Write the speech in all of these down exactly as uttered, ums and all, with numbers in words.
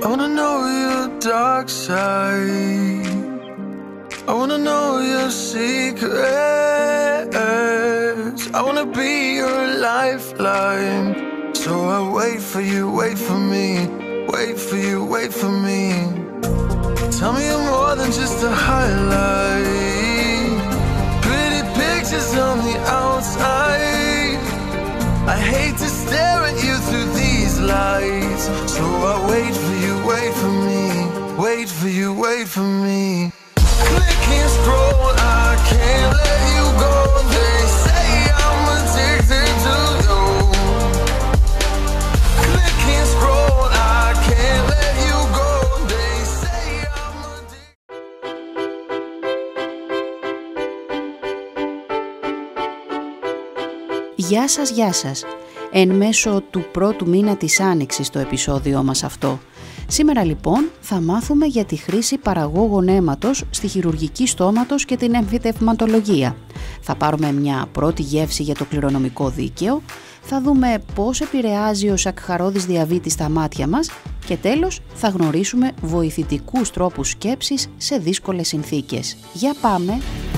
I wanna know your dark side. I wanna know your secrets. I wanna be your lifeline. So I wait for you, wait for me. Wait for you, wait for me. Tell me you're more than just a highlight. Pretty pictures on the outside. I hate to stare at you through these lights. So I wait for you, wait for me. Wait for you, wait for me. Click and scroll, I can't let you go. They say I'm addicted to you. Click and scroll, I can't let you go. They say I'm addicted. Γεια σας, γεια σας. Εν μέσω του πρώτου μήνα της Άνοιξης το επεισόδιό μας αυτό. Σήμερα λοιπόν θα μάθουμε για τη χρήση παραγόγων αίματος στη χειρουργική στόματος και την εμφυτευματολογία. Θα πάρουμε μια πρώτη γεύση για το κληρονομικό δίκαιο, θα δούμε πώς επηρεάζει ο σακχαρώδης διαβήτης τα μάτια μας και τέλος θα γνωρίσουμε βοηθητικούς τρόπους σκέψης σε δύσκολες συνθήκες. Για πάμε!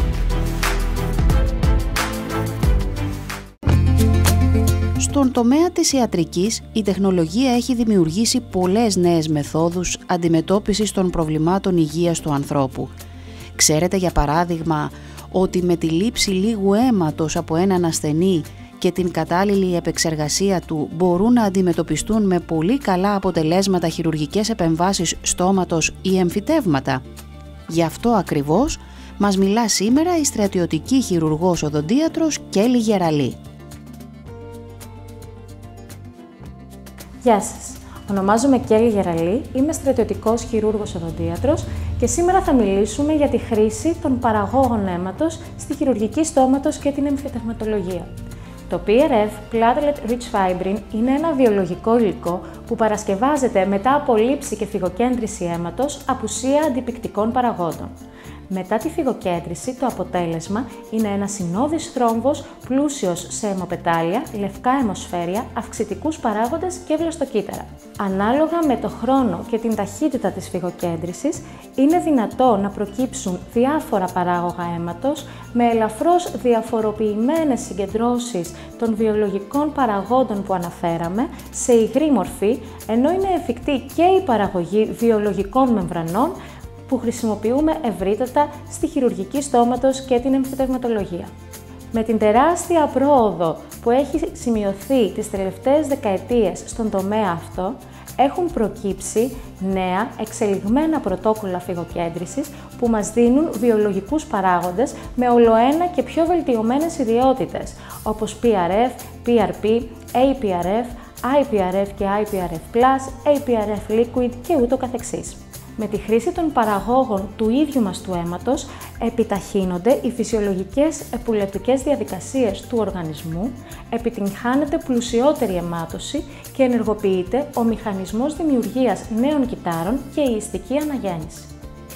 Στον τομέα της ιατρικής, η τεχνολογία έχει δημιουργήσει πολλές νέες μεθόδους αντιμετώπισης των προβλημάτων υγείας του ανθρώπου. Ξέρετε για παράδειγμα ότι με τη λήψη λίγου αίματος από έναν ασθενή και την κατάλληλη επεξεργασία του μπορούν να αντιμετωπιστούν με πολύ καλά αποτελέσματα χειρουργικές επεμβάσεις στόματος ή εμφυτεύματα. Γι' αυτό ακριβώς μας μιλά σήμερα η στρατιωτική χειρουργός οδοντίατρος Κέλλη Γεραλή. Γεια σας, ονομάζομαι Κέλλη Γεραλή, είμαι στρατιωτικός χειρούργος οδοντίατρος και σήμερα θα μιλήσουμε για τη χρήση των παραγόγων αίματος στη χειρουργική στόματος και την εμφυτευματολογία. Το πι αρ εφ, Platelet Rich Fibrin, είναι ένα βιολογικό υλικό που παρασκευάζεται μετά από λήψη και φυγοκέντρηση αίματος απουσία αντιπυκτικών παραγόντων. Μετά τη φυγοκέντρηση, το αποτέλεσμα είναι ένα συνόδης θρόμβος πλούσιος σε αιμοπετάλια, λευκά αιμοσφαίρια, αυξητικούς παράγοντες και βλαστοκύτταρα. Ανάλογα με το χρόνο και την ταχύτητα της φυγοκέντρησης, είναι δυνατό να προκύψουν διάφορα παράγωγα αίματος με ελαφρώς διαφοροποιημένες συγκεντρώσεις των βιολογικών παραγόντων που αναφέραμε σε υγρή μορφή, ενώ είναι εφικτή και η παραγωγή βιολογικών μεμβρανών που χρησιμοποιούμε ευρύτατα στη χειρουργική στόματος και την εμφυτευματολογία. Με την τεράστια πρόοδο που έχει σημειωθεί τις τελευταίες δεκαετίες στον τομέα αυτό, έχουν προκύψει νέα εξελιγμένα πρωτόκολλα φυγοκέντρησης που μας δίνουν βιολογικούς παράγοντες με ολοένα και πιο βελτιωμένες ιδιότητες, όπως πι αρ εφ, πι αρ πι, έι πι αρ εφ, άι πι αρ εφ και άι πι αρ εφ πλας, έι πι αρ εφ Liquid και ούτω καθεξής. Με τη χρήση των παραγόγων του ίδιου μας του αίματος επιταχύνονται οι φυσιολογικές επουλευτικές διαδικασίες του οργανισμού, επιτυγχάνεται πλουσιότερη αιμάτωση και ενεργοποιείται ο μηχανισμός δημιουργίας νέων κυττάρων και η ιστική αναγέννηση.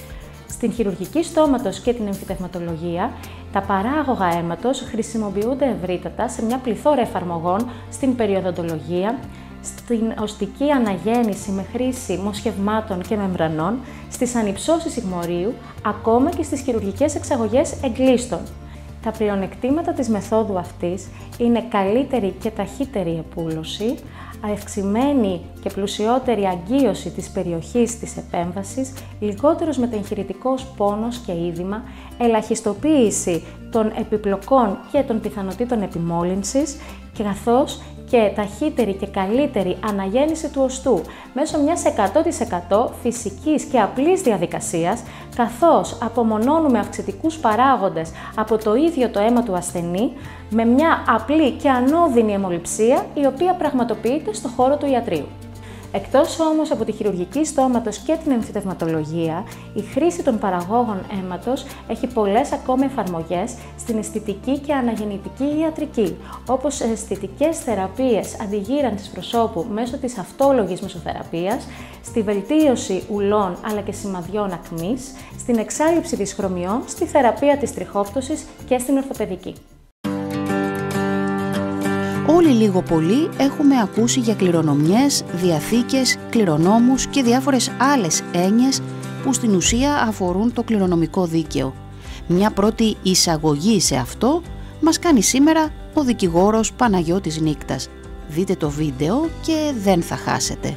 Στην χειρουργική στόματος και την εμφυτευματολογία, τα παράγωγα αίματος χρησιμοποιούνται ευρύτατα σε μια πληθώρα εφαρμογών στην περιοδοντολογία, στην οστική αναγέννηση με χρήση μοσχευμάτων και μεμβρανών, στις ανυψώσεις υγμορίου, ακόμα και στις χειρουργικές εξαγωγές εγκλίστων. Τα πλεονεκτήματα της μεθόδου αυτής είναι καλύτερη και ταχύτερη επούλωση, αυξημένη και πλουσιότερη αγκίωση της περιοχής της επέμβασης, λιγότερος μεταγχειρητικός πόνος και είδημα, ελαχιστοποίηση των επιπλοκών και των πιθανοτήτων επιμόλυνσης, καθώς και ταχύτερη και καλύτερη αναγέννηση του οστού μέσω μιας εκατό τοις εκατό φυσικής και απλής διαδικασίας, καθώς απομονώνουμε αυξητικούς παράγοντες από το ίδιο το αίμα του ασθενή με μια απλή και ανώδυνη αιμοληψία, η οποία πραγματοποιείται στο χώρο του ιατρείου. Εκτός όμως από τη χειρουργική στόματος και την εμφυτευματολογία, η χρήση των παραγόγων αίματος έχει πολλές ακόμη εφαρμογές στην αισθητική και αναγεννητική ιατρική, όπως αισθητικές θεραπείες αντιγύρανσης προσώπου μέσω της αυτόλογης μεσοθεραπείας, στη βελτίωση ουλών αλλά και σημαδιών ακμής, στην εξάλειψη δυσχρωμιών, στη θεραπεία της τριχόπτωσης και στην ορθοπαιδική. Όλοι λίγο πολύ έχουμε ακούσει για κληρονομιές, διαθήκες, κληρονόμους και διάφορες άλλες έννοιες που στην ουσία αφορούν το κληρονομικό δίκαιο. Μια πρώτη εισαγωγή σε αυτό μας κάνει σήμερα ο δικηγόρος Παναγιώτης Νίκτας. Δείτε το βίντεο και δεν θα χάσετε.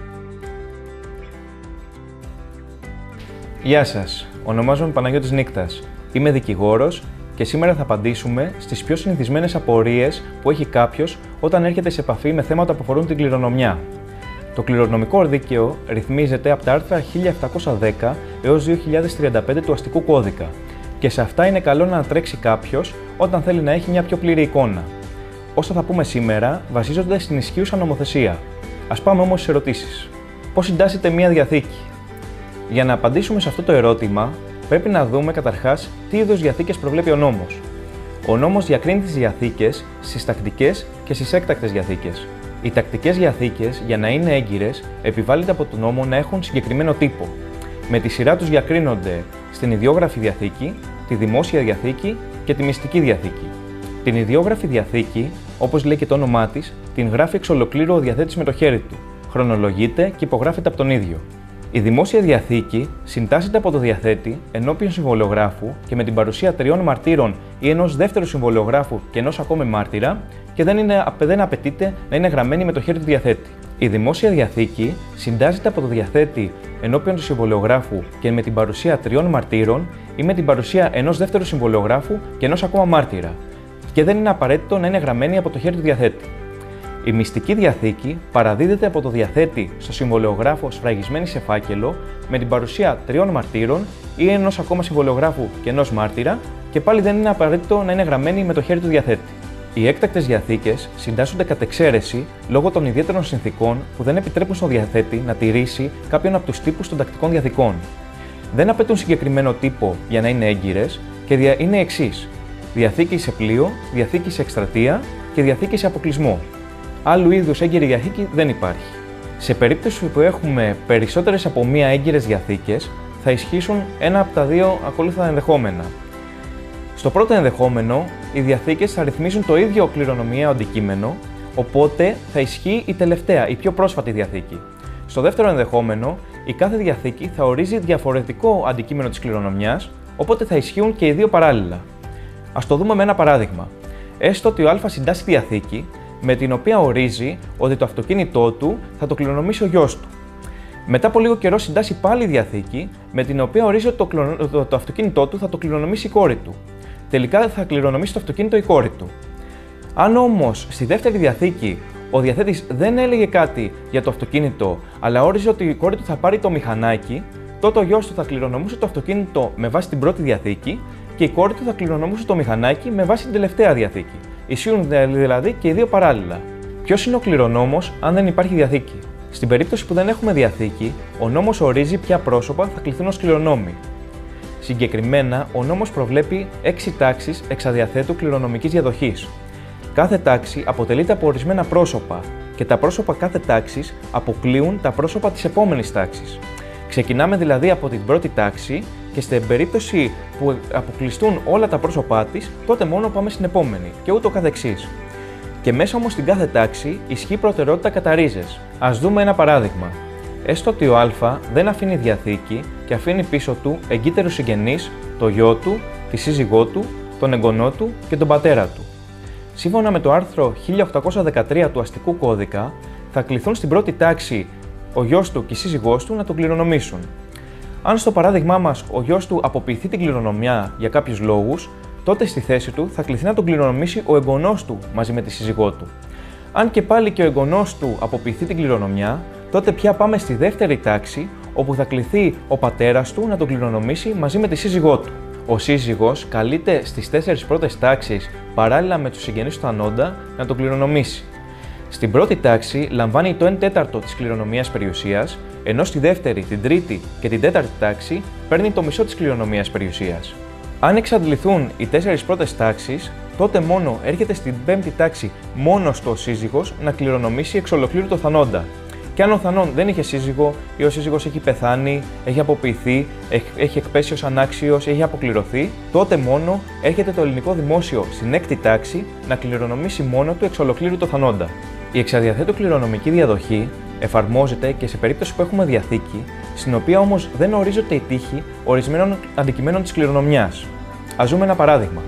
Γεια σας, ονομάζομαι Παναγιώτης Νίκτας. Είμαι δικηγόρος και σήμερα θα απαντήσουμε στις πιο συνηθισμένες απορίες που έχει κάποιος όταν έρχεται σε επαφή με θέματα που αφορούν την κληρονομιά. Το κληρονομικό δίκαιο ρυθμίζεται από τα άρθρα χίλια επτακόσια δέκα έως δύο χιλιάδες τριάντα πέντε του αστικού κώδικα και σε αυτά είναι καλό να τρέξει κάποιος όταν θέλει να έχει μια πιο πλήρη εικόνα. Όσα θα πούμε σήμερα βασίζονται στην ισχύουσα νομοθεσία. Ας πάμε όμως στις ερωτήσεις. Πώς συντάσσεται μια διαθήκη? Για να απαντήσουμε σε αυτό το ερώτημα, πρέπει να δούμε καταρχάς τι είδους διαθήκες προβλέπει ο νόμος. Ο νόμος διακρίνει τις διαθήκες στις τακτικές και στις έκτακτες διαθήκες. Οι τακτικές διαθήκες, για να είναι έγκυρες, επιβάλλεται από τον νόμο να έχουν συγκεκριμένο τύπο. Με τη σειρά τους διακρίνονται στην ιδιόγραφη διαθήκη, τη δημόσια διαθήκη και τη μυστική διαθήκη. Την ιδιόγραφη διαθήκη, όπως λέει και το όνομά της, την γράφει εξ ολοκλήρου ο διαθέτης με το χέρι του, χρονολογείται και υπογράφεται από τον ίδιο. Η δημόσια διαθήκη συντάσσεται από το διαθέτη ενώπιον συμβολογράφου και με την παρουσία τριών μαρτύρων ή ενός δεύτερου συμβολογράφου και ενός ακόμη μάρτυρα και δεν, είναι, δεν απαιτείται να είναι γραμμένη με το χέρι του διαθέτη. Η δημόσια διαθήκη συντάσσεται από το διαθέτη ενώπιον του συμβολογράφου και με την παρουσία τριών μαρτύρων ή με την παρουσία ενός δεύτερου συμβολογράφου και ενός ακόμα μάρτυρα και δεν είναι απαραίτητο να είναι γραμμένη από το χέρι του διαθέτη. Η μυστική διαθήκη παραδίδεται από το διαθέτη στο συμβολογράφο σφραγισμένη σε φάκελο με την παρουσία τριών μαρτύρων ή ενός ακόμα συμβολογράφου και ενός μάρτυρα και πάλι δεν είναι απαραίτητο να είναι γραμμένη με το χέρι του διαθέτη. Οι έκτακτες διαθήκες συντάσσονται κατ' εξαίρεση λόγω των ιδιαίτερων συνθηκών που δεν επιτρέπουν στο διαθέτη να τηρήσει κάποιον από τους τύπους των τακτικών διαθηκών. Δεν απαιτούν συγκεκριμένο τύπο για να είναι έγκυρες και είναι εξής: διαθήκη σε πλοίο, διαθήκη σε εκστρατεία και διαθήκη σε αποκλεισμό. Άλλου είδους έγκυρη διαθήκη δεν υπάρχει. Σε περίπτωση που έχουμε περισσότερες από μία έγκυρες διαθήκες, θα ισχύσουν ένα από τα δύο ακόλουθα ενδεχόμενα. Στο πρώτο ενδεχόμενο, οι διαθήκες θα ρυθμίζουν το ίδιο κληρονομιαίο αντικείμενο, οπότε θα ισχύει η τελευταία, η πιο πρόσφατη διαθήκη. Στο δεύτερο ενδεχόμενο, η κάθε διαθήκη θα ορίζει διαφορετικό αντικείμενο της κληρονομιάς, οπότε θα ισχύουν και οι δύο παράλληλα. Ας το δούμε με ένα παράδειγμα. Έστω ότι ο Α συντάσσει διαθήκη, με την οποία ορίζει ότι το αυτοκίνητό του θα το κληρονομήσει ο γιος του. Μετά από λίγο καιρό συντάσσει πάλι διαθήκη, με την οποία ορίζει ότι το, κληρο... το, το αυτοκίνητό του θα το κληρονομήσει η κόρη του. Τελικά θα κληρονομήσει το αυτοκίνητο η κόρη του. Αν όμως στη δεύτερη διαθήκη ο διαθέτης δεν έλεγε κάτι για το αυτοκίνητο, αλλά όριζε ότι η κόρη του θα πάρει το μηχανάκι, τότε ο γιος του θα κληρονομούσε το αυτοκίνητο με βάση την πρώτη διαθήκη και η κόρη του θα κληρονομούσε το μηχανάκι με βάση την τελευταία διαθήκη. Ισχύουν δηλαδή και οι δύο παράλληλα. Ποιος είναι ο κληρονόμος αν δεν υπάρχει διαθήκη? Στην περίπτωση που δεν έχουμε διαθήκη, ο νόμος ορίζει ποια πρόσωπα θα κληθούν ως κληρονόμοι. Συγκεκριμένα, ο νόμος προβλέπει έξι τάξεις εξαδιαθέτου κληρονομικής διαδοχής. Κάθε τάξη αποτελείται από ορισμένα πρόσωπα και τα πρόσωπα κάθε τάξης αποκλείουν τα πρόσωπα της επόμενης τάξης. Ξεκινάμε δηλαδή από την πρώτη τάξη και στην περίπτωση που αποκλειστούν όλα τα πρόσωπά της, τότε μόνο πάμε στην επόμενη και ούτω καθεξής. Και μέσα όμως στην κάθε τάξη ισχύει προτεραιότητα κατά ρίζες. Ας δούμε ένα παράδειγμα. Έστω ότι ο Α δεν αφήνει διαθήκη και αφήνει πίσω του εγκύτερους συγγενείς, το γιο του, τη σύζυγό του, τον εγγονό του και τον πατέρα του. Σύμφωνα με το άρθρο χίλια οκτακόσια δεκατρία του αστικού κώδικα, θα κληθούν στην πρώτη τάξη ο γιος του και η σύζυγός του να τον κληρονομήσουν. Αν στο παράδειγμά μας ο γιος του αποποιηθεί την κληρονομιά για κάποιους λόγους, τότε στη θέση του θα κληθεί να τον κληρονομήσει ο εγγονός του μαζί με τη σύζυγό του. Αν και πάλι και ο εγγονός του αποποιηθεί την κληρονομιά, τότε πια πάμε στη δεύτερη τάξη, όπου θα κληθεί ο πατέρας του να τον κληρονομήσει μαζί με τη σύζυγό του. Ο σύζυγος καλείται στις τέσσερις πρώτες τάξεις, παράλληλα με τους συγγενείς του θανόντα, να τον κληρονομήσει. Στην πρώτη τάξη λαμβάνει το εν τέταρτο της κληρονομίας περιουσίας, ενώ στη δεύτερη, την τρίτη και την τέταρτη τάξη παίρνει το μισό της κληρονομίας περιουσίας. Αν εξαντληθούν οι τέσσερις πρώτες τάξεις, τότε μόνο έρχεται στην πέμπτη τάξη μόνος του ο σύζυγος να κληρονομήσει εξ ολοκλήρου το θανόντα. Και αν ο θανόν δεν είχε σύζυγο ή ο σύζυγος έχει πεθάνει, έχει αποποιηθεί, έχει εκπέσει ως ανάξιος, έχει αποκληρωθεί, τότε μόνο έρχεται το ελληνικό δημόσιο στην έκτη τάξη να κληρονομήσει μόνο του εξ ολοκλήρου το θανόντα. Η εξαδιαθέτου κληρονομική διαδοχή εφαρμόζεται και σε περίπτωση που έχουμε διαθήκη, στην οποία όμως δεν ορίζεται η τύχη ορισμένων αντικειμένων της κληρονομιάς. Ας δούμε ένα παράδειγμα.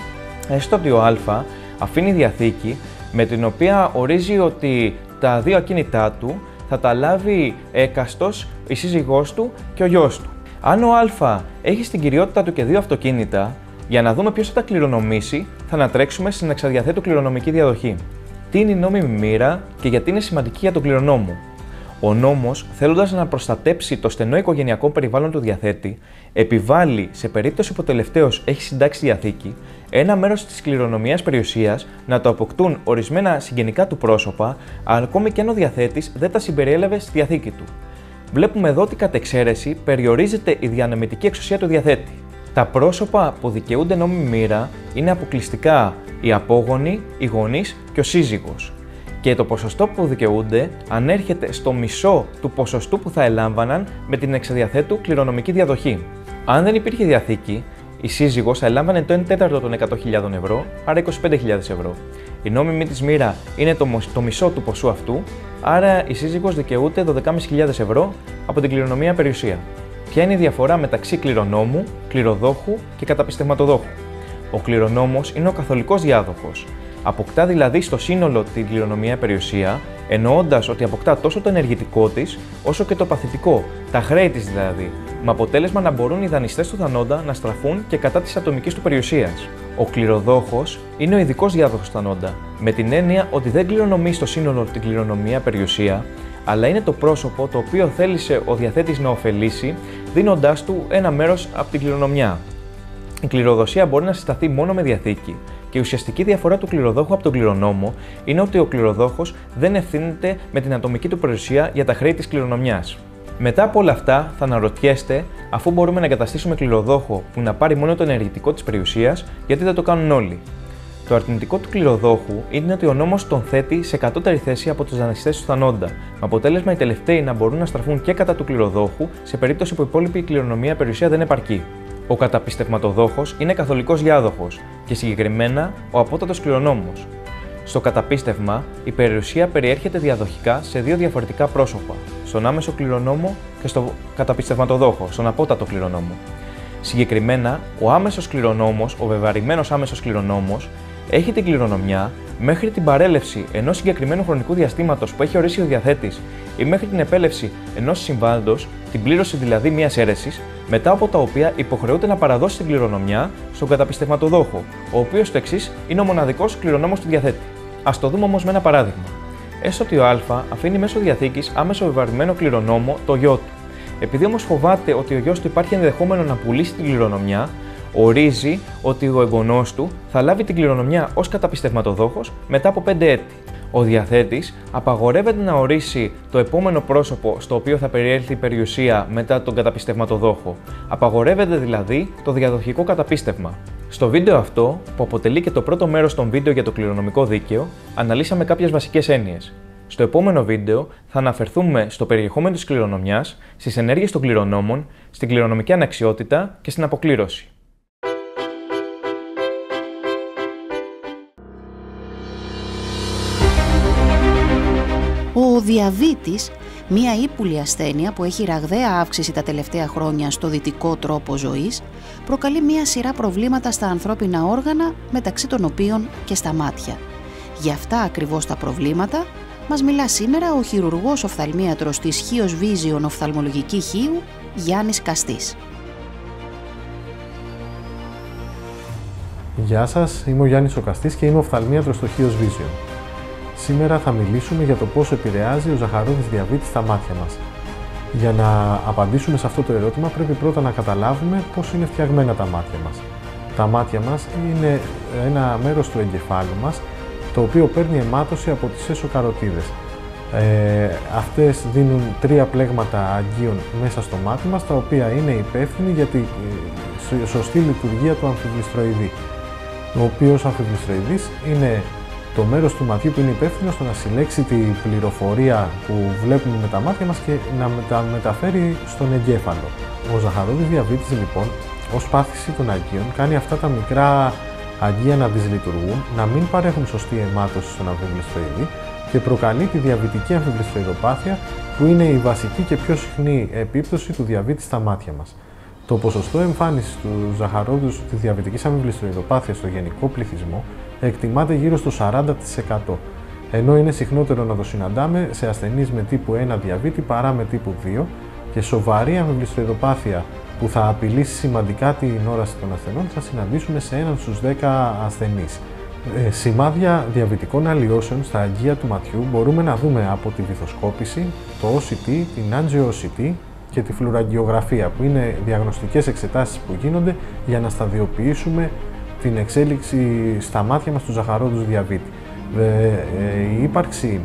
Έστω ότι ο Α αφήνει διαθήκη με την οποία ορίζει ότι τα δύο ακίνητά του θα τα λάβει εκαστός η σύζυγός του και ο γιος του. Αν ο Α έχει στην κυριότητα του και δύο αυτοκίνητα, για να δούμε ποιος θα τα κληρονομήσει, θα ανατρέξουμε στην εξαδιαθέτου κληρονομική διαδοχή. Τι είναι η νόμιμη μοίρα και γιατί είναι σημαντική για τον κληρονόμο. Ο νόμος, θέλοντας να προστατέψει το στενό οικογενειακό περιβάλλον του διαθέτη, επιβάλλει σε περίπτωση που ο τελευταίος έχει συντάξει διαθήκη, ένα μέρος της κληρονομιάς περιουσίας να το αποκτούν ορισμένα συγγενικά του πρόσωπα, ακόμη και αν ο διαθέτης δεν τα συμπεριέλαβε στη διαθήκη του. Βλέπουμε εδώ ότι κατ' εξαίρεση περιορίζεται η διανεμητική εξουσία του διαθέτη. Τα πρόσωπα που δικαιούνται νόμιμη μοίρα είναι αποκλειστικά οι απόγονοι, οι γονείς και ο σύζυγος. Και το ποσοστό που δικαιούνται ανέρχεται στο μισό του ποσοστού που θα ελάμβαναν με την εξαδιαθέτου κληρονομική διαδοχή. Αν δεν υπήρχε διαθήκη, η σύζυγος θα ελάμβανε το ένα τέταρτο των εκατό χιλιάδων ευρώ, άρα είκοσι πέντε χιλιάδες ευρώ. Η νόμιμη της μοίρα είναι το, το μισό του ποσού αυτού, άρα η σύζυγος δικαιούται δώδεκα χιλιάδες πεντακόσιες ευρώ από την κληρονομία περιουσία. Ποια είναι η διαφορά μεταξύ κληρονόμου, κληροδόχου και καταπιστευματοδόχου? Ο κληρονόμος είναι ο καθολικός διάδοχος. Αποκτά δηλαδή στο σύνολο την κληρονομία περιουσία, εννοώντας ότι αποκτά τόσο το ενεργητικό της, όσο και το παθητικό, τα χρέη της δηλαδή, με αποτέλεσμα να μπορούν οι δανειστές του θανόντα να στραφούν και κατά της ατομικής του περιουσίας. Ο κληροδόχος είναι ο ειδικός διάδοχος του θανόντα, με την έννοια ότι δεν κληρονομεί στο σύνολο την κληρονομία περιουσία, αλλά είναι το πρόσωπο το οποίο θέλησε ο διαθέτης να ωφελήσει, δίνοντάς του ένα μέρος από την κληρονομιά. Η κληροδοσία μπορεί να συσταθεί μόνο με διαθήκη. Και η ουσιαστική διαφορά του κληροδόχου από τον κληρονόμο είναι ότι ο κληροδόχος δεν ευθύνεται με την ατομική του περιουσία για τα χρέη της κληρονομιάς. Μετά από όλα αυτά, θα αναρωτιέστε, αφού μπορούμε να εγκαταστήσουμε κληροδόχο που να πάρει μόνο το ενεργητικό της περιουσίας, γιατί δεν το κάνουν όλοι. Το αρνητικό του κληροδόχου είναι ότι ο νόμος τον θέτει σε κατώτερη θέση από τους δανειστές του θανόντα, με αποτέλεσμα οι τελευταίοι να μπορούν να στραφούν και κατά του κληροδόχου σε περίπτωση που η υπόλοιπη κληρονομία περιουσία δεν επαρκεί. Ο καταπιστευματοδόχος είναι καθολικός διάδοχος και συγκεκριμένα ο απότατος κληρονόμος. Στο καταπίστευμα, η περιουσία περιέρχεται διαδοχικά σε δύο διαφορετικά πρόσωπα, στον άμεσο κληρονόμο και στο καταπιστευματοδόχο, στον απότατο κληρονόμο. Συγκεκριμένα, ο άμεσος κληρονόμος, ο βεβαρημένος άμεσος κληρονόμος, έχει την κληρονομιά μέχρι την παρέλευση ενός συγκεκριμένου χρονικού διαστήματος που έχει ορίσει ο διαθέτης ή μέχρι την επέλευση ενός συμβάντος, την πλήρωση δηλαδή μιας αίρεσης, μετά από τα οποία υποχρεούται να παραδώσει την κληρονομιά στον καταπιστευματοδόχο, ο οποίος το εξής είναι ο μοναδικός κληρονόμος του διαθέτη. Ας το δούμε όμως με ένα παράδειγμα. Έστω ότι ο Α αφήνει μέσω διαθήκης άμεσο βεβαρημένο κληρονόμο το γιο του. Επειδή όμως φοβάται ότι ο γιος του υπάρχει ενδεχόμενο να πουλήσει την κληρονομιά, ορίζει ότι ο εγγονός του θα λάβει την κληρονομιά ως καταπιστευματοδόχος μετά από πέντε έτη. Ο διαθέτης απαγορεύεται να ορίσει το επόμενο πρόσωπο στο οποίο θα περιέλθει η περιουσία μετά τον καταπιστευματοδόχο. Απαγορεύεται δηλαδή το διαδοχικό καταπίστευμα. Στο βίντεο αυτό, που αποτελεί και το πρώτο μέρος των βίντεο για το κληρονομικό δίκαιο, αναλύσαμε κάποιες βασικές έννοιες. Στο επόμενο βίντεο θα αναφερθούμε στο περιεχόμενο της κληρονομιάς, στις ενέργειες των κληρονόμων, στην κληρονομική αναξιότητα και στην αποκλήρωση. Ο διαβήτης, μία ύπουλη ασθένεια που έχει ραγδαία αύξηση τα τελευταία χρόνια στο δυτικό τρόπο ζωής, προκαλεί μία σειρά προβλήματα στα ανθρώπινα όργανα, μεταξύ των οποίων και στα μάτια. Γι' αυτά ακριβώς τα προβλήματα μας μιλά σήμερα ο χειρουργός οφθαλμίατρος της Χίος Vision Οφθαλμολογική Χίου, Γιάννης Καστής. Γεια σας, είμαι ο Γιάννης ο Καστής και είμαι οφθαλμίατρος στο Χίος Vision. Σήμερα θα μιλήσουμε για το πώς επηρεάζει ο ζαχαρόδης διαβήτης στα μάτια μας. Για να απαντήσουμε σε αυτό το ερώτημα πρέπει πρώτα να καταλάβουμε πώς είναι φτιαγμένα τα μάτια μας. Τα μάτια μας είναι ένα μέρος του εγκεφάλου μας, το οποίο παίρνει αιμάτωση από τις εσωκαρωτίδες. Ε, αυτές δίνουν τρία πλέγματα αγγείων μέσα στο μάτι μας, τα οποία είναι υπεύθυνοι για τη σωστή λειτουργία του αμφιβληστροειδή. Ο οποίος αμφιβληστροειδής είναι το μέρος του ματιού που είναι υπεύθυνο στο να συλλέξει την πληροφορία που βλέπουμε με τα μάτια μας και να τα μεταφέρει στον εγκέφαλο. Ο ζαχαρόδης διαβήτης λοιπόν, ως πάθηση των αγκίων, κάνει αυτά τα μικρά αγκία να δυσλειτουργούν, να μην παρέχουν σωστή αιμάτωση στον αμφιβληστροειδή και προκαλεί τη διαβητική αμφιβληστροειδοπάθεια, που είναι η βασική και πιο συχνή επίπτωση του διαβήτη στα μάτια μας. Το ποσοστό εμφάνισης του ζαχαρόδους της διαβητικής αμφιβληστροειδοπάθειας στο γενικό πληθυσμό εκτιμάται γύρω στο σαράντα τοις εκατό, ενώ είναι συχνότερο να το συναντάμε σε ασθενείς με τύπου ένα διαβήτη παρά με τύπου δύο, και σοβαρή αμφιβληστροειδοπάθεια που θα απειλήσει σημαντικά την όραση των ασθενών θα συναντήσουμε σε έναν στους δέκα ασθενείς. Ε, σημάδια διαβητικών αλλοιώσεων στα αγκία του ματιού μπορούμε να δούμε από τη βυθοσκόπηση, το ο σι τι, την άντζιο ο σι τι και τη φλουραγγιογραφία, που είναι διαγνωστικές εξετάσεις που γίνονται για να σταδιοποιήσουμε την εξέλιξη στα μάτια μας του ζαχαρόδους διαβήτη. Ε, ε, η ύπαρξη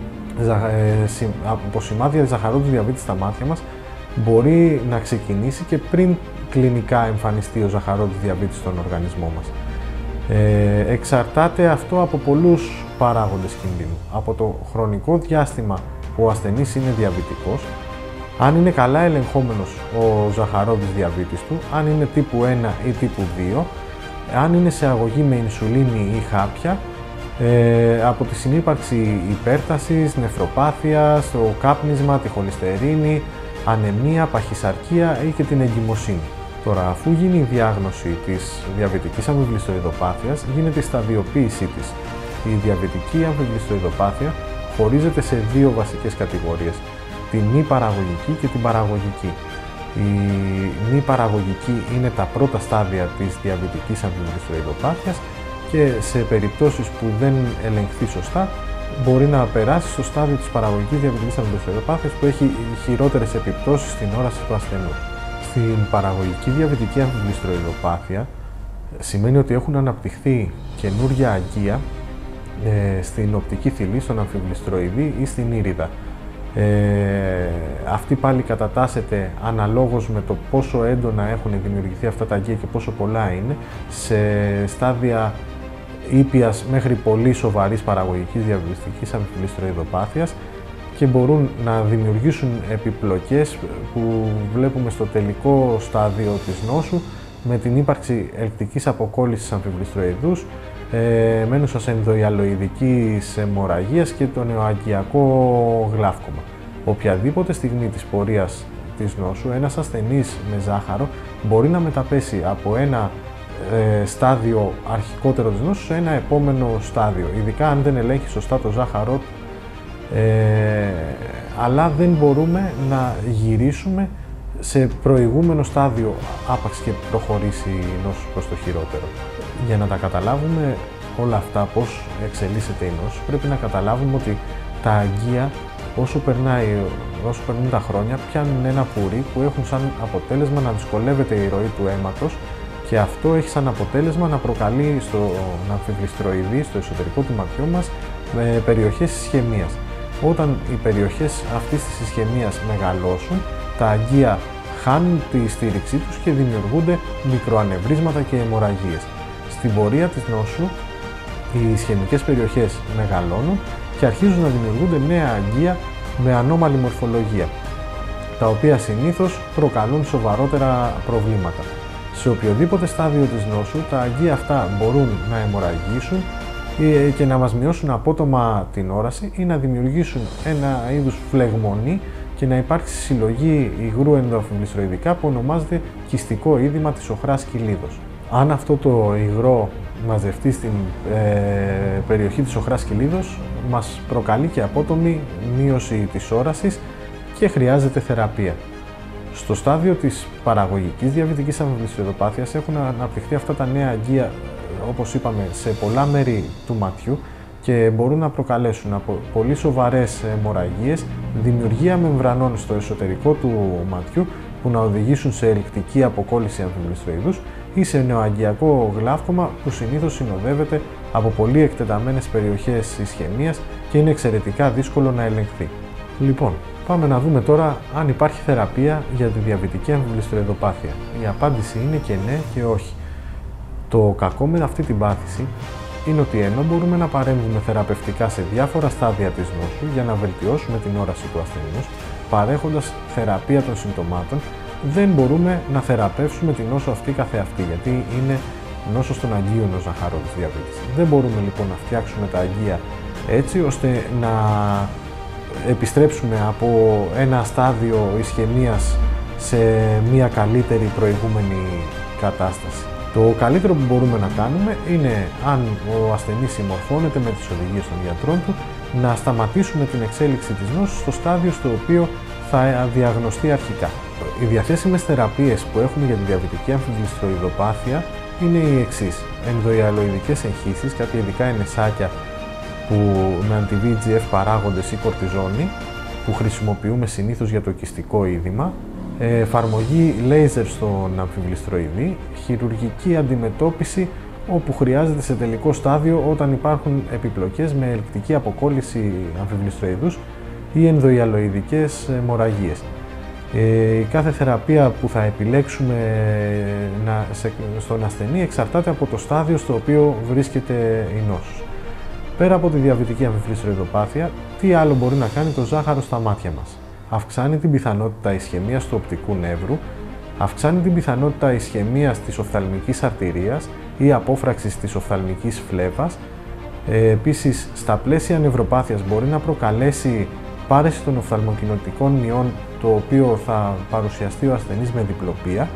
ε, από σημάδια ζαχαρόδους διαβήτη στα μάτια μας μπορεί να ξεκινήσει και πριν κλινικά εμφανιστεί ο ζαχαρόδης διαβήτης στον οργανισμό μας. Ε, εξαρτάται αυτό από πολλούς παράγοντες κινδύνου. Από το χρονικό διάστημα που ο ασθενής είναι διαβητικός, αν είναι καλά ελεγχόμενος ο ζαχαρόδης διαβήτης του, αν είναι τύπου ένα ή τύπου δύο, αν είναι σε αγωγή με ινσουλίνη ή χάπια, ε, από τη συνύπαρξη υπέρτασης, νεφροπάθειας, το κάπνισμα, τη χολυστερίνη, ανεμία, παχυσαρκία ή και την εγκυμοσύνη. Τώρα, αφού γίνει η διάγνωση της διαβητικής αμφιβληστροειδοπάθειας, γίνεται η σταδιοποίησή της. Η διαβητική αμφιβληστροειδοπάθεια χωρίζεται σε δύο βασικές κατηγορίες, την μη παραγωγική και την παραγωγική. Η μη παραγωγική είναι τα πρώτα στάδια της διαβητικής αμφιβληστροειδοπάθειας και σε περιπτώσεις που δεν ελεγχθεί σωστά, μπορεί να περάσει στο στάδιο της παραγωγικής διαβητικής αμφιβληστροειδοπάθειας, που έχει χειρότερες επιπτώσεις στην όραση του ασθενούς. Στην παραγωγική διαβητική αμφιβληστροειδοπάθεια σημαίνει ότι έχουν αναπτυχθεί καινούργια αγκία ε, στην οπτική θηλή, στον αμφιβληστροειδή ή στην ήριδα. Ε, αυτή πάλι κατατάσσεται αναλόγως με το πόσο έντονα έχουν δημιουργηθεί αυτά τα αγκία και πόσο πολλά είναι, σε στάδια ήπιας μέχρι πολύ σοβαρής παραγωγικής διαβητικής αμφιβληστροειδοπάθειας, και μπορούν να δημιουργήσουν επιπλοκές που βλέπουμε στο τελικό στάδιο της νόσου, με την ύπαρξη ελκτικής αποκόλλησης αμφιβληστροειδούς, ε, μένουσας ενδοϊαλοειδικής αιμορραγίας και το νεοαγκιακό γλαύκομα. Οποιαδήποτε στιγμή της πορείας της νόσου, ένας ασθενής με ζάχαρο μπορεί να μεταπέσει από ένα ε, στάδιο αρχικότερο της νόσου σε ένα επόμενο στάδιο, ειδικά αν δεν ελέγχει σωστά το ζάχαρό. Ε, αλλά δεν μπορούμε να γυρίσουμε σε προηγούμενο στάδιο άπαξ και προχωρήσει η νόσος προς το χειρότερο. Για να τα καταλάβουμε όλα αυτά, πώς εξελίσσεται η νόσος, πρέπει να καταλάβουμε ότι τα αγκία, όσο, περνάει, όσο περνούν τα χρόνια, πιάνουν ένα πουρί που έχουν σαν αποτέλεσμα να δυσκολεύεται η ροή του αίματος, και αυτό έχει σαν αποτέλεσμα να προκαλεί στον αμφιβληστροειδή, στο εσωτερικό του ματιού μας, με περιοχές ισχαιμίας. Όταν οι περιοχές αυτής της ισχαιμίας μεγαλώσουν, τα αγκία χάνουν τη στήριξή τους και δημιουργούνται μικροανευρίσματα και αιμορραγίες. Στην πορεία της νόσου, οι ισχαιμικές περιοχές μεγαλώνουν και αρχίζουν να δημιουργούνται νέα αγκία με ανώμαλη μορφολογία, τα οποία συνήθως προκαλούν σοβαρότερα προβλήματα. Σε οποιοδήποτε στάδιο της νόσου, τα αγκία αυτά μπορούν να αιμορραγήσουν και να μας μειώσουν απότομα την όραση ή να δημιουργήσουν ένα είδους φλεγμονή και να υπάρξει συλλογή υγρού ενδοαμφιβληστροειδικά που ονομάζεται κυστικό είδημα της οχράς κοιλίδος. Αν αυτό το υγρό μαζευτεί στην ε, περιοχή της οχράς κοιλίδος, μας προκαλεί και απότομη μείωση της όρασης και χρειάζεται θεραπεία. Στο στάδιο της παραγωγικής διαβητικής αμφιβληστροειδοπάθειας έχουν αναπτυχθεί αυτά τα νέα αγκία, όπως είπαμε, σε πολλά μέρη του ματιού και μπορούν να προκαλέσουν από πολύ σοβαρές αιμορραγίες, δημιουργία μεμβρανών στο εσωτερικό του ματιού που να οδηγήσουν σε ελκτική αποκόλληση αμφιβληστροειδούς ή σε νεοαγκιακό γλαύκομα που συνήθως συνοδεύεται από πολύ εκτεταμένες περιοχές ισχαιμίας και είναι εξαιρετικά δύσκολο να ελεγχθεί. Λοιπόν, πάμε να δούμε τώρα αν υπάρχει θεραπεία για τη διαβητική αμφιβληστροειδοπάθεια. Η απάντηση είναι και ναι και όχι. Το κακό με αυτή την πάθηση είναι ότι ενώ μπορούμε να παρέμβουμε θεραπευτικά σε διάφορα στάδια της νόσου για να βελτιώσουμε την όραση του ασθενούς, παρέχοντας θεραπεία των συμπτωμάτων, δεν μπορούμε να θεραπεύσουμε την νόσο αυτή καθεαυτή, γιατί είναι νόσος των αγγείων ο ζαχαρόδης διαβήτης. Δεν μπορούμε λοιπόν να φτιάξουμε τα αγγεία έτσι ώστε να επιστρέψουμε από ένα στάδιο ισχαιμίας σε μια καλύτερη προηγούμενη κατάσταση. Το καλύτερο που μπορούμε να κάνουμε είναι, αν ο ασθενής συμμορφώνεται με τις οδηγίες των γιατρών του, να σταματήσουμε την εξέλιξη της νόσου στο στάδιο στο οποίο θα διαγνωστεί αρχικά. Οι διαθέσιμες θεραπείες που έχουμε για τη διαβητική αμφιβληστροειδοπάθεια είναι οι εξής. Ενδοϊαλοειδικές εγχύσεις, κάποια ειδικά ενεσάκια που με αντι-βι τζι εφ παράγοντες ή κορτιζόνη, που χρησιμοποιούμε συνήθως για το κιστικό είδημα, εφαρμογή λέιζερ στον αμφιβληστροειδή, χειρουργική αντιμετώπιση όπου χρειάζεται σε τελικό στάδιο όταν υπάρχουν επιπλοκές με ελκτική αποκόλληση αμφιβληστροειδούς ή ενδοϊαλοειδικές αιμορραγίες. Ε, κάθε θεραπεία που θα επιλέξουμε να, σε, στον ασθενή εξαρτάται από το στάδιο στο οποίο βρίσκεται η νόσος. Πέρα από τη διαβητική αμφιβληστροειδοπάθεια, τι άλλο μπορεί να κάνει το ζάχαρο στα μάτια μας? Αυξάνει την πιθανότητα ισχαιμίας του οπτικού νεύρου, αυξάνει την πιθανότητα ισχαιμίας της οφθαλμικής αρτηρίας ή απόφραξης της οφθαλμικής φλέβας. Ε, επίσης, στα πλαίσια νευροπάθειας μπορεί να προκαλέσει πάρεση των οφθαλμοκοινωτικών μειών, το οποίο θα παρουσιαστεί ο ασθενής με διπλοπία.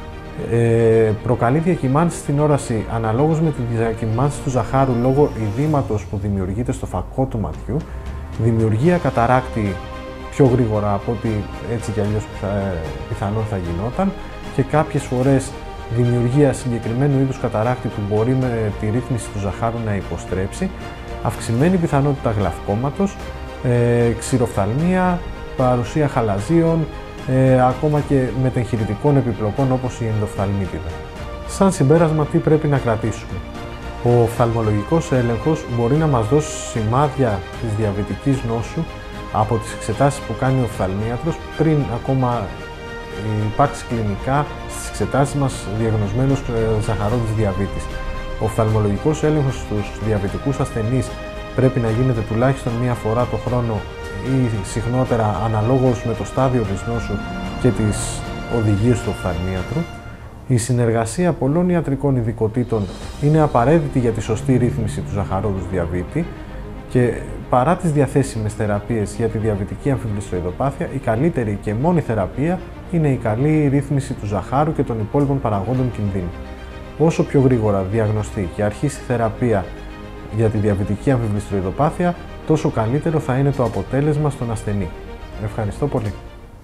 Ε, προκαλεί διακυμάνσεις στην όραση αναλόγως με τη διακυμάνση του ζαχάρου λόγω ειδήματος που δημιουργείται στο φακό του ματιού, δημιουργία καταράκτη πιο γρήγορα από ό,τι έτσι κι αλλιώς πιθανόν θα γινόταν και κάποιες φορές δημιουργία συγκεκριμένου είδους καταράκτη που μπορεί με τη ρύθμιση του ζαχάρου να υποστρέψει, αυξημένη πιθανότητα γλαυκώματος, ε, ξηροφθαλμία, παρουσία χαλαζίων, ε, ακόμα και μετεγχειρητικών επιπλοκών όπως η ενδοφθαλμίτιδα. Σαν συμπέρασμα, τι πρέπει να κρατήσουμε? Ο οφθαλμολογικός έλεγχος μπορεί να μας δώσει σημάδια της διαβητικής νόσου από τις εξετάσεις που κάνει ο οφθαλμίατρος πριν ακόμα υπάρξει κλινικά στις εξετάσεις μας διαγνωσμένος ζαχαρόδης διαβήτης. Ο οφθαλμολογικός έλεγχος στους διαβητικούς ασθενείς πρέπει να γίνεται τουλάχιστον μία φορά το χρόνο ή συχνότερα αναλόγως με το στάδιο της νόσου και τις οδηγίες του οφθαλμίατρου. Η συνεργασία πολλών ιατρικών ειδικοτήτων είναι απαραίτητη για τη σωστή ρύθμιση του ζαχαρόδους διαβήτη και παρά τις διαθέσιμες θεραπείες για τη διαβητική αμφιβληστροειδοπάθεια, η καλύτερη και μόνη θεραπεία είναι η καλή ρύθμιση του ζαχάρου και των υπόλοιπων παραγόντων κινδύνου. Όσο πιο γρήγορα διαγνωστεί και αρχίσει η θεραπεία για τη διαβητική αμφιβληστροειδοπάθεια, τόσο καλύτερο θα είναι το αποτέλεσμα στον ασθενή. Ευχαριστώ πολύ.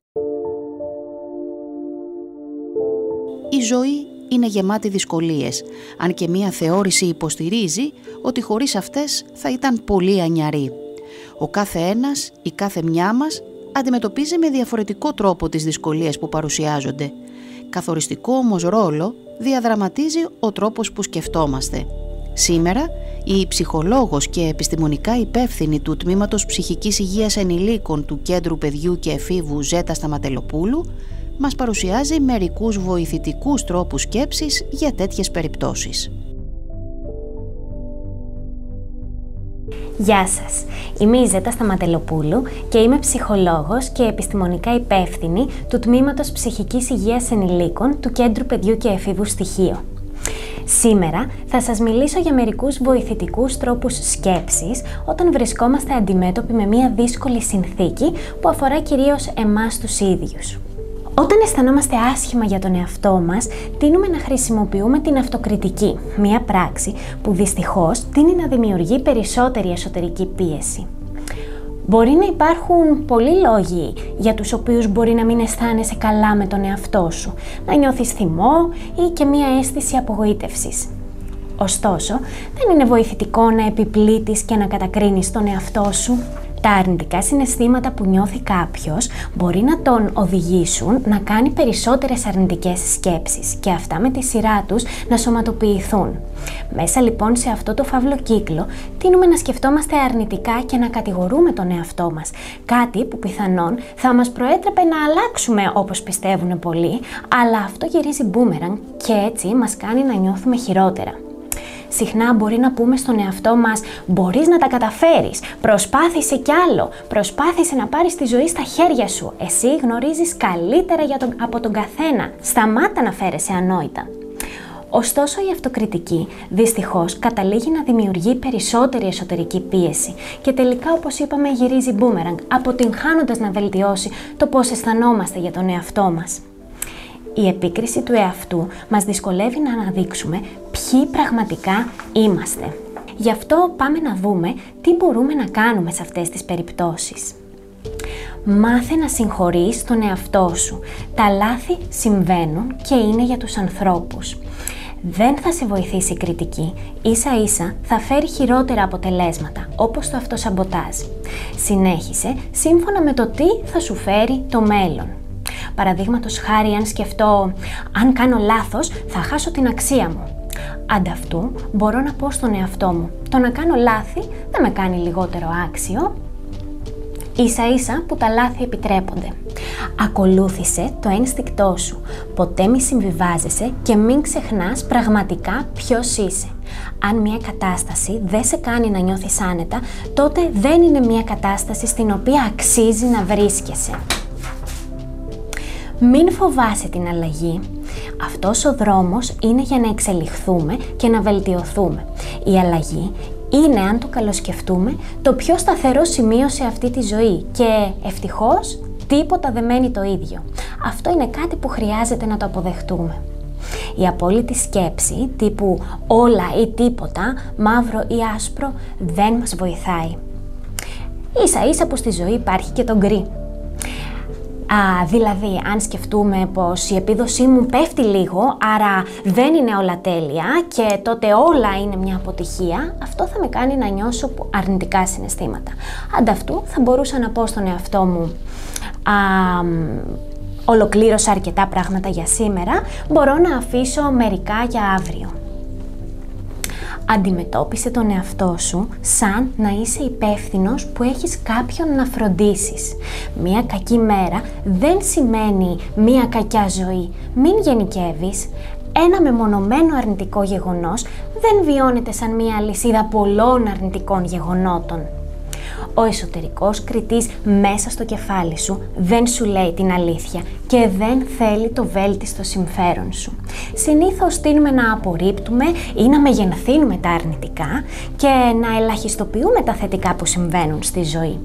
Η ζωή είναι γεμάτη δυσκολίες, αν και μία θεώρηση υποστηρίζει ότι χωρίς αυτές θα ήταν πολύ ανιαρή. Ο κάθε ένας, η κάθε μια μας, αντιμετωπίζει με διαφορετικό τρόπο τις δυσκολίες που παρουσιάζονται. Καθοριστικό όμως ρόλο διαδραματίζει ο τρόπος που σκεφτόμαστε. Σήμερα, η ψυχολόγος και επιστημονικά υπεύθυνη του Τμήματος Ψυχικής Υγείας Ενηλίκων του Κέντρου Παιδιού και Εφήβου Ζέτα Σταματελοπούλου μας παρουσιάζει μερικούς βοηθητικούς τρόπους σκέψης για τέτοιες περιπτώσεις. Γεια σας, είμαι η Ζέτα Σταματελοπούλου και είμαι ψυχολόγος και επιστημονικά υπεύθυνη του Τμήματος Ψυχικής Υγείας Ενηλίκων του Κέντρου Παιδιού και Εφήβου Στοιχείο. Σήμερα θα σας μιλήσω για μερικούς βοηθητικούς τρόπους σκέψης όταν βρισκόμαστε αντιμέτωποι με μια δύσκολη συνθήκη που αφορά κυρίως εμάς τους ίδιους. Όταν αισθανόμαστε άσχημα για τον εαυτό μας, τείνουμε να χρησιμοποιούμε την αυτοκριτική, μια πράξη που δυστυχώς τείνει να δημιουργεί περισσότερη εσωτερική πίεση. Μπορεί να υπάρχουν πολλοί λόγοι για τους οποίους μπορεί να μην αισθάνεσαι καλά με τον εαυτό σου, να νιώθεις θυμό ή και μια αίσθηση απογοήτευσης. Ωστόσο, δεν είναι βοηθητικό να επιπλήττεις και να κατακρίνεις τον εαυτό σου. Τα αρνητικά συναισθήματα που νιώθει κάποιος μπορεί να τον οδηγήσουν να κάνει περισσότερες αρνητικές σκέψεις και αυτά με τη σειρά τους να σωματοποιηθούν. Μέσα λοιπόν σε αυτό το φαύλο κύκλο τείνουμε να σκεφτόμαστε αρνητικά και να κατηγορούμε τον εαυτό μας, κάτι που πιθανόν θα μας προέτρεπε να αλλάξουμε όπως πιστεύουν πολλοί, αλλά αυτό γυρίζει μπούμερανγκ και έτσι μας κάνει να νιώθουμε χειρότερα. συχνά μπορεί να πούμε στον εαυτό μας «Μπορείς να τα καταφέρεις, προσπάθησε κι άλλο, προσπάθησε να πάρεις τη ζωή στα χέρια σου, εσύ γνωρίζεις καλύτερα για τον, από τον καθένα, σταμάτα να φέρεσαι ανόητα». Ωστόσο, η αυτοκριτική δυστυχώς καταλήγει να δημιουργεί περισσότερη εσωτερική πίεση και τελικά, όπως είπαμε, γυρίζει μπούμεραγκ, αποτυγχάνοντας να βελτιώσει το πώς αισθανόμαστε για τον εαυτό μας. Η επίκριση του εαυτού μας δυσκολεύει να αναδείξουμε ποιοι πραγματικά είμαστε. Γι' αυτό πάμε να δούμε τι μπορούμε να κάνουμε σε αυτές τις περιπτώσεις. Μάθε να συγχωρείς τον εαυτό σου. Τα λάθη συμβαίνουν και είναι για τους ανθρώπους. Δεν θα σε βοηθήσει η κριτική, ίσα ίσα θα φέρει χειρότερα αποτελέσματα, όπως το αυτοσαμποτάζ. Συνέχισε σύμφωνα με το τι θα σου φέρει το μέλλον. Παραδείγματος χάρη, αν σκεφτώ «αν κάνω λάθος θα χάσω την αξία μου». Ανταυτού μπορώ να πω στον εαυτό μου «το να κάνω λάθη δεν με κάνει λιγότερο άξιο». Ίσα ίσα που τα λάθη επιτρέπονται. Ακολούθησε το ένστικτό σου. Ποτέ μη συμβιβάζεσαι και μην ξεχνάς πραγματικά ποιος είσαι. Αν μια κατάσταση δεν σε κάνει να νιώθεις άνετα, τότε δεν είναι μια κατάσταση στην οποία αξίζει να βρίσκεσαι. Μην φοβάσαι την αλλαγή. Αυτός ο δρόμος είναι για να εξελιχθούμε και να βελτιωθούμε. Η αλλαγή είναι, αν το καλοσκεφτούμε, το πιο σταθερό σημείο σε αυτή τη ζωή και ευτυχώς τίποτα δεν μένει το ίδιο. Αυτό είναι κάτι που χρειάζεται να το αποδεχτούμε. Η απόλυτη σκέψη τύπου όλα ή τίποτα, μαύρο ή άσπρο, δεν μας βοηθάει. Ίσα ίσα που στη ζωή υπάρχει και το γκρι. Α, δηλαδή, αν σκεφτούμε πως η επίδοσή μου πέφτει λίγο, άρα δεν είναι όλα τέλεια και τότε όλα είναι μια αποτυχία, αυτό θα με κάνει να νιώσω αρνητικά συναισθήματα. Ανταυτού θα μπορούσα να πω στον εαυτό μου α, ολοκλήρωσα αρκετά πράγματα για σήμερα, μπορώ να αφήσω μερικά για αύριο. Αντιμετώπισε τον εαυτό σου σαν να είσαι υπεύθυνος που έχεις κάποιον να φροντίσεις. Μία κακή μέρα δεν σημαίνει μία κακιά ζωή. Μην γενικεύεις. Ένα μεμονωμένο αρνητικό γεγονός δεν βιώνεται σαν μία αλυσίδα πολλών αρνητικών γεγονότων. Ο εσωτερικός κριτής μέσα στο κεφάλι σου δεν σου λέει την αλήθεια και δεν θέλει το βέλτιστο συμφέρον σου. Συνήθως τείνουμε να απορρίπτουμε ή να μεγενθύνουμε τα αρνητικά και να ελαχιστοποιούμε τα θετικά που συμβαίνουν στη ζωή.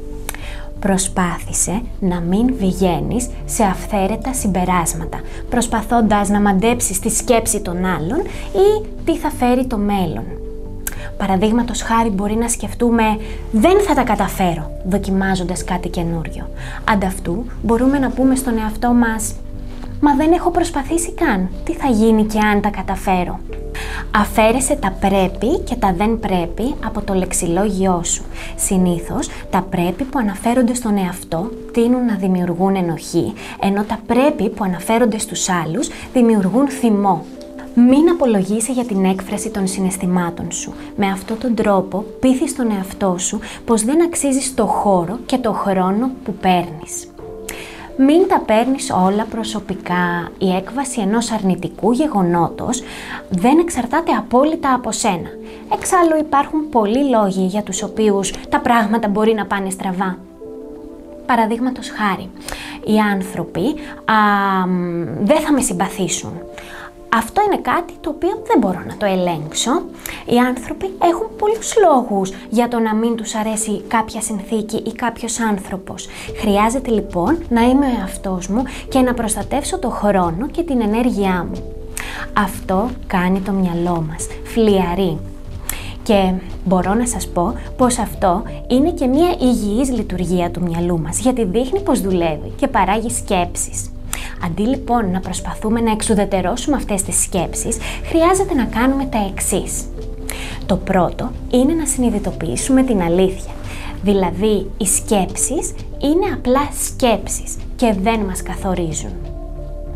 Προσπάθησε να μην βγαίνεις σε αυθαίρετα συμπεράσματα, προσπαθώντας να μαντέψεις τη σκέψη των άλλων ή τι θα φέρει το μέλλον. Παραδείγματος χάρη μπορεί να σκεφτούμε «δεν θα τα καταφέρω» δοκιμάζοντας κάτι καινούριο. Ανταυτού μπορούμε να πούμε στον εαυτό μας «μα δεν έχω προσπαθήσει καν, τι θα γίνει και αν τα καταφέρω». Αφαίρεσε τα πρέπει και τα δεν πρέπει από το λεξιλόγιό σου. Συνήθως τα πρέπει που αναφέρονται στον εαυτό τείνουν να δημιουργούν ενοχή, ενώ τα πρέπει που αναφέρονται στους άλλους δημιουργούν θυμό. Μην απολογείσαι για την έκφραση των συναισθημάτων σου. Με αυτόν τον τρόπο πείθεις τον εαυτό σου πως δεν αξίζεις το χώρο και το χρόνο που παίρνεις. Μην τα παίρνεις όλα προσωπικά. Η έκβαση ενός αρνητικού γεγονότος δεν εξαρτάται απόλυτα από σένα. Εξάλλου υπάρχουν πολλοί λόγοι για τους οποίους τα πράγματα μπορεί να πάνε στραβά. Παραδείγματος χάρη, οι άνθρωποι α, δεν θα με συμπαθήσουν. Αυτό είναι κάτι το οποίο δεν μπορώ να το ελέγξω. Οι άνθρωποι έχουν πολλούς λόγους για το να μην τους αρέσει κάποια συνθήκη ή κάποιος άνθρωπος. Χρειάζεται λοιπόν να είμαι ο εαυτός μου και να προστατεύσω το χρόνο και την ενέργειά μου. Αυτό κάνει το μυαλό μας, φλιαρεί. Και μπορώ να σας πω πως αυτό είναι και μια υγιής λειτουργία του μυαλού μας, γιατί δείχνει πως δουλεύει και παράγει σκέψεις. Αντί λοιπόν να προσπαθούμε να εξουδετερώσουμε αυτές τις σκέψεις, χρειάζεται να κάνουμε τα εξής. Το πρώτο είναι να συνειδητοποιήσουμε την αλήθεια. Δηλαδή, οι σκέψεις είναι απλά σκέψεις και δεν μας καθορίζουν.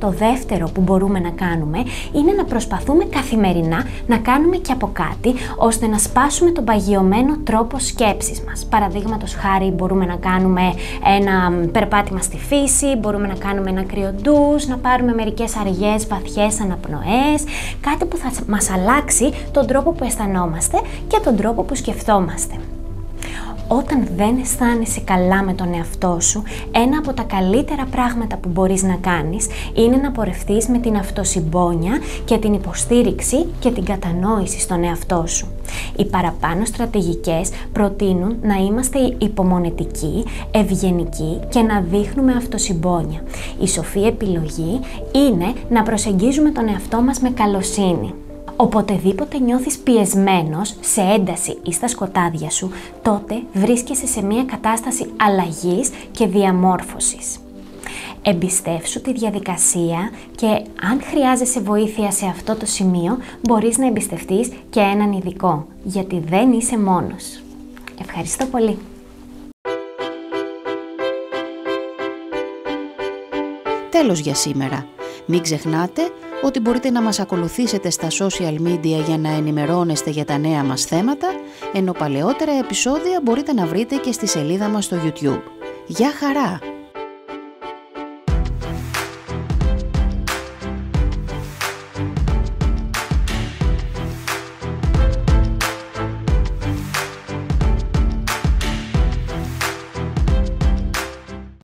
το δεύτερο που μπορούμε να κάνουμε είναι να προσπαθούμε καθημερινά να κάνουμε και από κάτι, ώστε να σπάσουμε τον παγιωμένο τρόπο σκέψης μας. Παραδείγματος χάρη, μπορούμε να κάνουμε ένα περπάτημα στη φύση, μπορούμε να κάνουμε ένα κρύο ντους, να πάρουμε μερικές αργές βαθιές αναπνοές, κάτι που θα μας αλλάξει τον τρόπο που αισθανόμαστε και τον τρόπο που σκεφτόμαστε. Όταν δεν αισθάνεσαι καλά με τον εαυτό σου, ένα από τα καλύτερα πράγματα που μπορείς να κάνεις είναι να πορευτείς με την αυτοσυμπόνια και την υποστήριξη και την κατανόηση στον εαυτό σου. Οι παραπάνω στρατηγικές προτείνουν να είμαστε υπομονετικοί, ευγενικοί και να δείχνουμε αυτοσυμπόνια. Η σοφή επιλογή είναι να προσεγγίζουμε τον εαυτό μας με καλοσύνη. Οποτεδήποτε νιώθεις πιεσμένος, σε ένταση ή στα σκοτάδια σου, τότε βρίσκεσαι σε μια κατάσταση αλλαγής και διαμόρφωσης. Εμπιστεύσου τη διαδικασία και αν χρειάζεσαι βοήθεια σε αυτό το σημείο, μπορείς να εμπιστευτείς και έναν ειδικό, γιατί δεν είσαι μόνος. Ευχαριστώ πολύ! Τέλος για σήμερα. Μην ξεχνάτε ότι μπορείτε να μας ακολουθήσετε στα social media για να ενημερώνεστε για τα νέα μας θέματα, ενώ παλαιότερα επεισόδια μπορείτε να βρείτε και στη σελίδα μας στο YouTube. Γεια χαρά!